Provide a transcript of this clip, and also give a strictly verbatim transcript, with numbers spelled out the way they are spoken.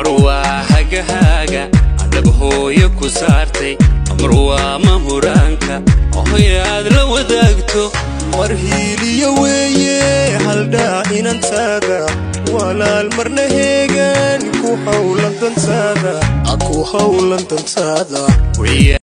marwaa haga haga adab hooyo ku saartay marwaa mahuraanka hooyaad la wadaagto marhiiliyo weeye haldhaa inantaada walaal marna heegan ku hawlan dantaada aku hawlan dantaada